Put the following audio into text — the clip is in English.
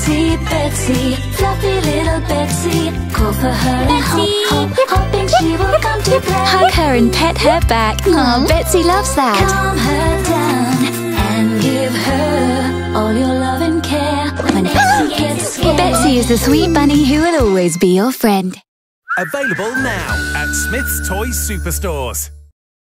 Betsy, Betsy, fluffy little Betsy. Call for her and hop, hop, hop, and she will come to play. Hug her and pet her back. Aw, Betsy loves that. Calm her down and give her all your love and care. When Betsy gets scared, Betsy is the sweet bunny who will always be your friend. Available now at Smith's Toy Superstores.